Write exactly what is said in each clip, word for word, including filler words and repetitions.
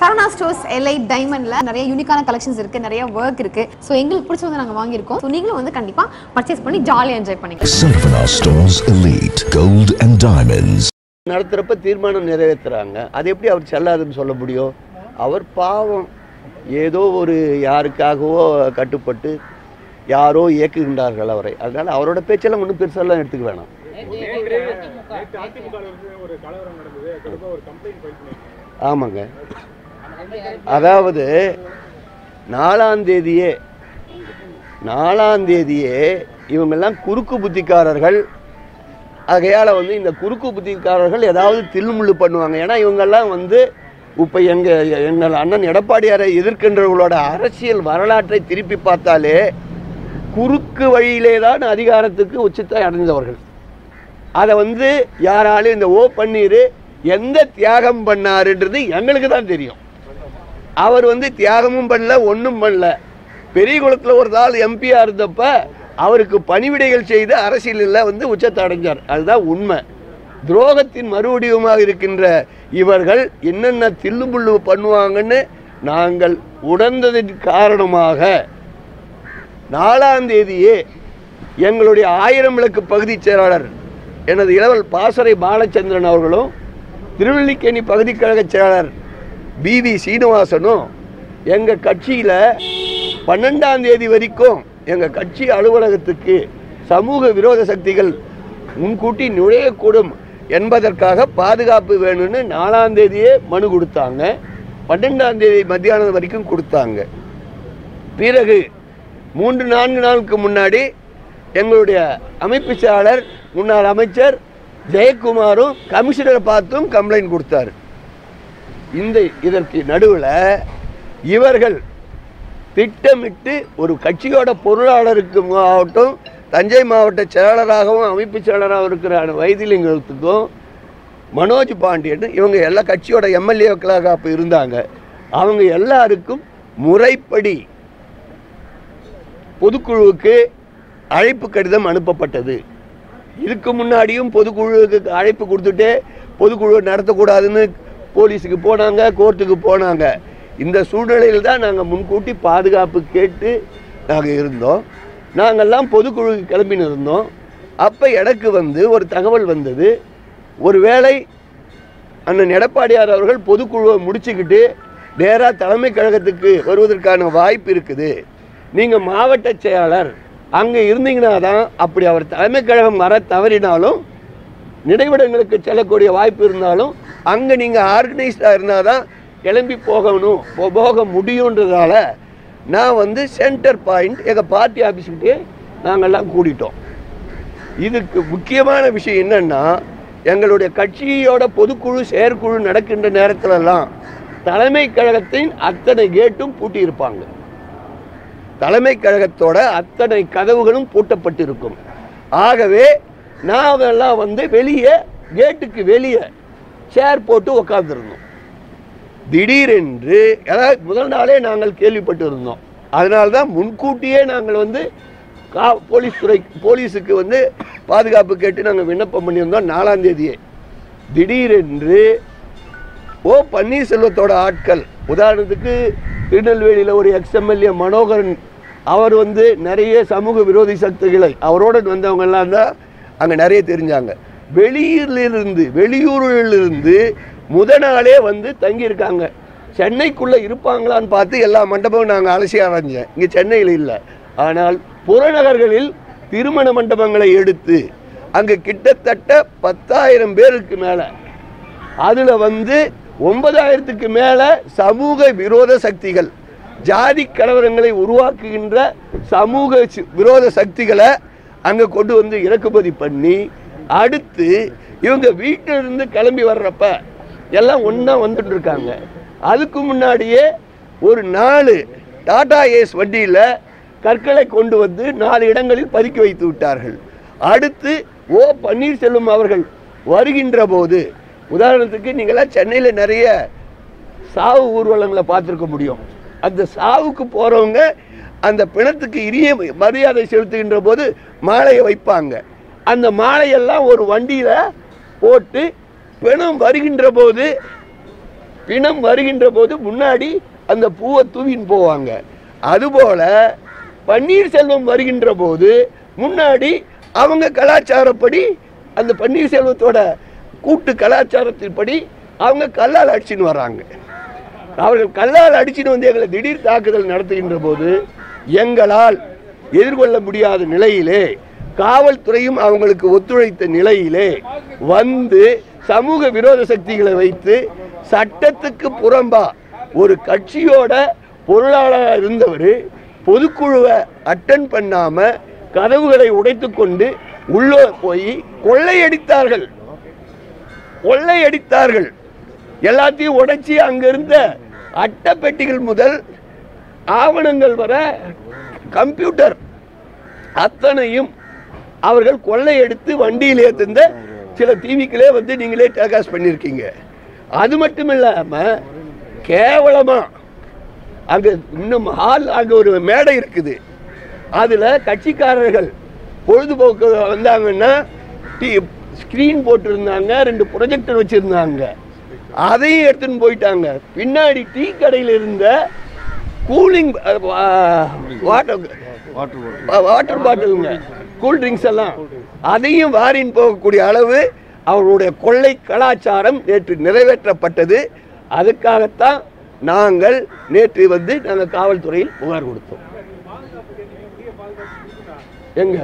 Sarana Stores Elite Diamond la நிறைய யூனிக்கான collections இருக்கு, நிறைய வர்க் இருக்கு. சோ எங்களுக்கு பிடிச்சது நாங்க வாங்கி இருக்கோம். சோ நீங்களும் வந்து கண்டிப்பா பர்சேஸ் பண்ணி ஜாலியா என்ஜாய் பண்ணுங்க. Sarana Stores Elite Gold and Diamonds. நடத்துறப்ப தீர்மானம் நிறைவேத்துறாங்க. அது எப்படி அவர் செல்லாதுன்னு சொல்ல முடியும்? அவர் பாவம் ஏதோ ஒரு யாருக்காகவோ கட்டுப்பட்டு யாரோ இயக்குகின்றார்கள் அவரை. அதனால அவரோட பேச்செல்லாம் ஒன்றும் பெருசாலாம் எடுத்துக்க வேணாம். ஆமாங்க, அதாவது நாலாம் தேதியே நாலாம் தேதியே இவங்கெல்லாம் குறுக்கு புத்திக்காரர்கள். ஆகையால் வந்து இந்த குறுக்கு புத்திக்காரர்கள் ஏதாவது தில்முள்ளு பண்ணுவாங்க. ஏன்னா இவங்கெல்லாம் வந்து இப்போ எங்கள் எங்கள் அண்ணன் எடப்பாடியாரை எதிர்க்கின்றவர்களோட அரசியல் வரலாற்றை திருப்பி பார்த்தாலே குறுக்கு வழியிலே தான் அதிகாரத்துக்கு உச்சத்தை அடைந்தவர்கள். அதை வந்து யாராலும் இந்த ஓ பன்னீர் எந்த தியாகம் பண்ணாருன்றது எங்களுக்கு தான் தெரியும். அவர் வந்து தியாகமும் பண்ணல, ஒன்றும் பண்ணல. பெரிய குளத்தில் ஒரு நாள் எம்பியாக இருந்தப்ப அவருக்கு பணிவிடைகள் செய்து அரசியலில் வந்து உச்சத்தை அடைஞ்சார். அதுதான் உண்மை. துரோகத்தின் மறுவடிவமாக இருக்கின்ற இவர்கள் என்னென்ன தில்லுமுள்ளு பண்ணுவாங்கன்னு நாங்கள் உணர்ந்ததின் காரணமாக நாலாம் தேதியே எங்களுடைய ஆயிரம் விளக்கு பகுதி செயலாளர் எனது இளவல் பாசறை பாலச்சந்திரன் அவர்களும் திருவல்லிக்கேணி பகுதி கழக செயலாளர் பி வி சீனிவாசனும் எங்கள் கட்சியில் பன்னெண்டாம் தேதி வரைக்கும் எங்கள் கட்சி அலுவலகத்துக்கு சமூக விரோத சக்திகள் முன்கூட்டி நுழையக்கூடும் என்பதற்காக பாதுகாப்பு வேணும்னு நாலாம் தேதியே மனு கொடுத்தாங்க. பன்னெண்டாம் தேதி மத்தியானம் வரைக்கும் கொடுத்தாங்க. பிறகு மூன்று நான்கு நாளுக்கு முன்னாடி எங்களுடைய அமைப்பு செயலாளர் முன்னாள் அமைச்சர் ஜெயக்குமாரும் கமிஷனரை பார்த்தும் கம்ப்ளைண்ட் கொடுத்தார். இந்த இதற்கு நடுவில் இவர்கள் திட்டமிட்டு ஒரு கட்சியோட பொருளாளருக்கு ஆகட்டும், தஞ்சை மாவட்ட செயலாளராகவும் அமைப்பு செயலாளராகவும் இருக்கிற வைத்திலிங்கத்துக்கும் மனோஜ் பாண்டியன் இவங்க எல்லா கட்சியோட எம்எல்ஏக்களாக அப்போ இருந்தாங்க. அவங்க எல்லாருக்கும் முறைப்படி பொதுக்குழுவுக்கு அழைப்பு கடிதம் அனுப்பப்பட்டது. இதுக்கு முன்னாடியும் பொதுக்குழுவுக்கு அழைப்பு கொடுத்துட்டு பொதுக்குழு நடத்தக்கூடாதுன்னு போலீஸுக்கு போனாங்க, கோர்ட்டுக்கு போனாங்க. இந்த சூழ்நிலையில் தான் நாங்கள் முன்கூட்டி பாதுகாப்பு கேட்டு நாங்கள் இருந்தோம். நாங்கள்லாம் பொதுக்குழுவுக்கு கிளம்பின்னு இருந்தோம். அப்போ எனக்கு வந்து ஒரு தகவல் வந்தது, ஒரு வேளை அண்ணன் எடப்பாடியார் அவர்கள் பொதுக்குழுவை முடிச்சுக்கிட்டு நேராக தலைமை கழகத்துக்கு வருவதற்கான வாய்ப்பு இருக்குது. நீங்கள் மாவட்ட செயலாளர் அங்கே இருந்தீங்கன்னா தான், அப்படி அவர் தலைமை கழகம் வர தவறினாலும் நினைவிடங்களுக்கு செல்லக்கூடிய வாய்ப்பு இருந்தாலும் அங்கே நீங்கள் ஆர்கனைஸ்டாக இருந்தால் தான் கிளம்பி போகணும் போக முடியுன்றதால நான் வந்து சென்டர் பாயிண்ட் எங்கள் பார்ட்டி ஆஃபீஸ்கிட்டே நாங்கள்லாம் கூட்டிட்டோம். இதுக்கு முக்கியமான விஷயம் என்னென்னா, எங்களுடைய கட்சியோட பொதுக்குழு செயற்குழு நடக்கின்ற நேரத்திலெல்லாம் தலைமை கழகத்தின் அத்தனை கேட்டும் பூட்டியிருப்பாங்க. தலைமை கழகத்தோட அத்தனை கதவுகளும் பூட்டப்பட்டிருக்கும். ஆகவே நாங்கள்லாம் வந்து வெளியே கேட்டுக்கு வெளியே சேர் போட்டு உட்காந்துருந்தோம். திடீரென்று அதாவது முதல் நாளே நாங்கள் கேள்விப்பட்டு இருந்தோம். அதனால்தான் முன்கூட்டியே நாங்கள் வந்து கா போலீஸ் துறை போலீஸுக்கு வந்து பாதுகாப்பு கேட்டு நாங்கள் விண்ணப்பம் பண்ணியிருந்தோம். நாலாம் தேதியே திடீரென்று ஓ பன்னீர்செல்வத்தோட ஆட்கள், உதாரணத்துக்கு திருநெல்வேலியில் ஒரு எக்ஸ்எம்எல்ஏ மனோகரன், அவர் வந்து நிறைய சமூக விரோதி சக்திகளை அவரோடு வந்தவங்கெல்லாம் தான் அங்கே நிறைய தெரிஞ்சாங்க. வெளியூரிலிருந்து வெளியூரிலிருந்து முத நாளே வந்து தங்கியிருக்காங்க. சென்னைக்குள்ளே இருப்பாங்களான்னு பார்த்து எல்லா மண்டபமும் நாங்கள் அலசி ஆராய்ஞ்சேன். இங்கே சென்னையில் இல்லை. ஆனால் புறநகர்களில் திருமண மண்டபங்களை எடுத்து அங்கே கிட்டத்தட்ட பத்தாயிரம் பேருக்கு மேலே, அதில் வந்து ஒன்பதாயிரத்துக்கு மேலே சமூக விரோத சக்திகள், ஜாதி கலவரங்களை உருவாக்குகின்ற சமூக விரோத சக்திகளை அங்கே கொண்டு வந்து இறக்குமதி பண்ணி, அடுத்து இவங்க வீட்டிலிருந்து கிளம்பி வர்றப்ப எல்லாம் ஒன்றா வந்துட்டு இருக்காங்க. அதுக்கு முன்னாடியே ஒரு நாலு டாடா ஏஸ் வண்டியில் கற்களை கொண்டு வந்து நாலு இடங்களில் பதுக்கி வைத்து விட்டார்கள். அடுத்து ஓ பன்னீர்செல்வம் அவர்கள் வருகின்ற போது, உதாரணத்துக்கு நீங்களாம் சென்னையில் நிறைய சாவு ஊர்வலங்களை பார்த்துருக்க முடியும். அந்த சாவுக்கு போகிறவங்க அந்த பிணத்துக்கு இனிய மரியாதை செலுத்துகின்ற போது மாலையை வைப்பாங்க. அந்த மாலையெல்லாம் ஒரு வண்டியில் போட்டு பிணம் வருகின்ற போது பிணம் வருகின்ற போது முன்னாடி அந்த பூவை தூவின்னு போவாங்க. அதுபோல பன்னீர்செல்வம் வருகின்ற போது முன்னாடி அவங்க கலாச்சாரப்படி அந்த பன்னீர்செல்வத்தோட கூட்டு கலாச்சாரத்தின்படி அவங்க கல்லால் அடிச்சுன்னு வர்றாங்க. அவர்கள் கல்லால் அடிச்சுன்னு வந்து எங்களை திடீர் தாக்குதல் நடத்துகின்ற போது எங்களால் எதிர்கொள்ள முடியாத நிலையிலே காவல்துறையும் அவங்களுக்கு ஒத்துழைத்த நிலையிலே வந்து சமூக விரோத சக்திகளை வைத்து சட்டத்துக்கு புறம்பா ஒரு கட்சியோட பொருளாளராக இருந்தவர் பொதுக்குழுவை அட்டன் பண்ணாம கதவுகளை உடைத்து கொண்டு உள்ளே போய் கொள்ளையடித்தார்கள் கொள்ளையடித்தார்கள் எல்லாத்தையும் உடைச்சி அங்கிருந்த அட்டை பெட்டிகள் முதல் ஆவணங்கள் வர கம்ப்யூட்டர் அத்தனையும் அவர்கள் கொள்ளையடித்து வண்டியில் ஏற்றிருந்த சில டிவிக்களே வந்து நீங்களே டெலிகாஸ்ட் பண்ணியிருக்கீங்க. அது மட்டும் இல்லாமல் கேவலமாக அங்கே இன்னும் ஹால் அங்கே ஒரு மேடை இருக்குது. அதில் கட்சிக்காரர்கள் பொழுதுபோக்கு வந்தாங்கன்னா டி ஸ்க்ரீன் போட்டிருந்தாங்க, ரெண்டு ப்ரொஜெக்டர் வச்சுருந்தாங்க, அதையும் எடுத்துன்னு போயிட்டாங்க. பின்னாடி டீ கடையில் இருந்த கூலிங் வாட்டர் வாட்டர் பாட்டிலுங்க கூல் ட்ரிங்க்ஸ் எல்லாம் அதையும் வாரின் போகக்கூடிய அளவு அவருடைய கொள்ளை கலாச்சாரம் நேற்று நிறைவேற்றப்பட்டது. அதுக்காகத்தான் நாங்கள் நேற்று வந்து நாங்கள் காவல்துறையில் புகார் கொடுத்தோம். எங்க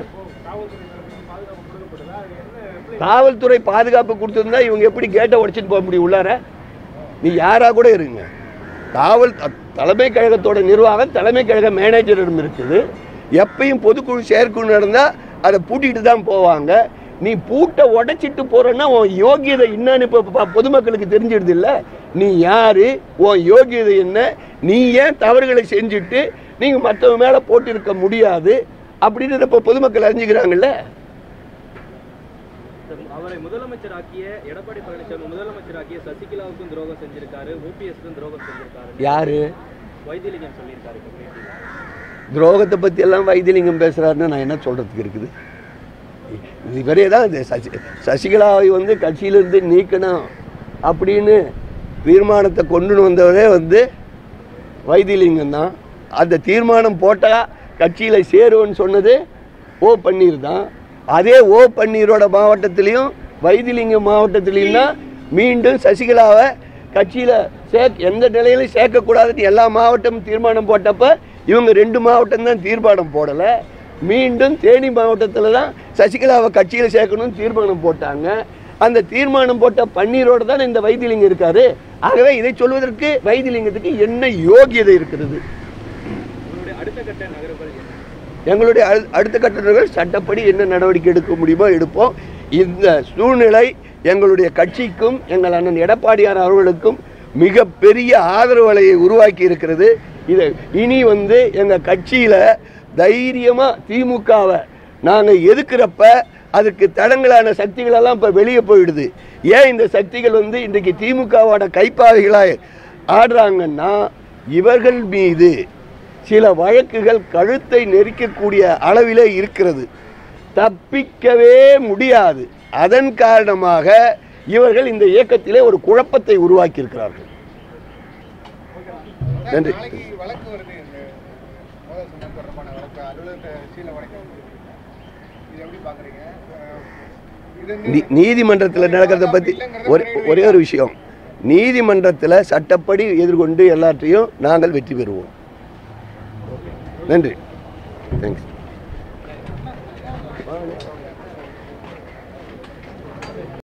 காவல்துறை பாதுகாப்பு கொடுத்திருந்தா இவங்க எப்படி கேட்டை உடைச்சிட்டு போக முடியும் உள்ளார? நீ யாரா கூட இருங்க. காவல் தலைமை கழகத்தோட நிர்வாகம் தலைமை கழக மேனேஜரிடம் இருக்குது. எப்பயும் பொதுக்குழு செயற்குழு நடந்தால் அதை பூட்டிட்டு தான் போவாங்க. நீ பூட்டை உடைச்சிட்டு போறன்னா உன் யோகியதை என்னன்னு இப்போ பொதுமக்களுக்கு தெரிஞ்சிடுது இல்லை? நீ யாரு, உன் யோகியதை என்ன, நீ ஏன் தவறுகளை செஞ்சுட்டு நீங்கள் மற்றவங்க மேலே போட்டிருக்க முடியாது அப்படின்னு இப்போ பொதுமக்கள் அறிஞ்சுக்கிறாங்கல்ல. அவரை முதலமைச்சராக்கிய எடப்பாடி பழனிசாமி முதலமைச்சராக்கிய சசிகலாவுக்கும் துரோகம் செஞ்சிருக்காரு, ஓபிஎஸ்க்கும் துரோகம் செஞ்சிருக்காரு. யாரு? வைத்திலிங்கம் சொல்லியிருக்காரு. துரோகத்தை பற்றி எல்லாம் வைத்திலிங்கம் பேசுகிறாருன்னு நான் என்ன சொல்கிறதுக்கு இருக்குது? இவரே தான் இந்த சசி சசிகலாவை வந்து கட்சியிலிருந்து நீக்கணும் அப்படின்னு தீர்மானத்தை கொண்டு வந்தவரே வந்து வைத்திலிங்கம் தான். அந்த தீர்மானம் போட்டால் கட்சியில் சேருவன்னு சொன்னது ஓ பன்னீர் தான். அதே ஓ பன்னீரோட மாவட்டத்திலையும் வைத்திலிங்கம் மாவட்டத்திலையும் தான் மீண்டும் சசிகலாவை கட்சியில் சே எந்த நிலையிலும் சேர்க்கக்கூடாதுன்னு எல்லா மாவட்டமும் தீர்மானம் போட்டப்போ இவங்க ரெண்டு மாவட்டம் தான் தீர்மானம் போடலை. மீண்டும் தேனி மாவட்டத்தில் தான் சசிகலாவை கட்சியில் சேர்க்கணும்னு தீர்மானம் போட்டாங்க. அந்த தீர்மானம் போட்ட பன்னீரோடு தான் இந்த வைத்திலிங்கம் இருக்காரு. ஆகவே இதை சொல்வதற்கு வைத்திலிங்கத்துக்கு என்ன யோகியதை இருக்கிறது? எங்களுடைய அடுத்த கட்டங்கள் சட்டப்படி என்ன நடவடிக்கை எடுக்க முடியுமோ எடுப்போம். இந்த சூழ்நிலை எங்களுடைய கட்சிக்கும் எங்கள் அண்ணன் எடப்பாடியார் அவர்களுக்கும் மிகப்பெரிய ஆதரவு அலையை உருவாக்கி இருக்கிறது. இதை இனி வந்து எங்கள் கட்சியில் தைரியமாக திமுகவை நாங்கள் எதுக்கிறப்ப அதுக்கு தடங்களான சக்திகளெல்லாம் இப்போ வெளியே போயிடுது. ஏன் இந்த சக்திகள் வந்து இன்றைக்கு திமுகவோட கைப்பாவைகளாக ஆடுறாங்கன்னா இவர்கள் மீது சில வழக்குகள் கழுத்தை நெரிக்கக்கூடிய அளவிலே இருக்கிறது, தப்பிக்கவே முடியாது. அதன் காரணமாக இவர்கள் இந்த இயக்கத்திலே ஒரு குழப்பத்தை உருவாக்கி இருக்கிறார்கள். நன்றி. நீதிமன்றத்தில் நடக்கிறத பற்றி ஒரே ஒரு விஷயம், நீதிமன்றத்தில் சட்டப்படி எதிர்கொண்டு எல்லாத்தையும் நாங்கள் வெற்றி பெறுவோம். நன்றி. தேங்க்ஸ்.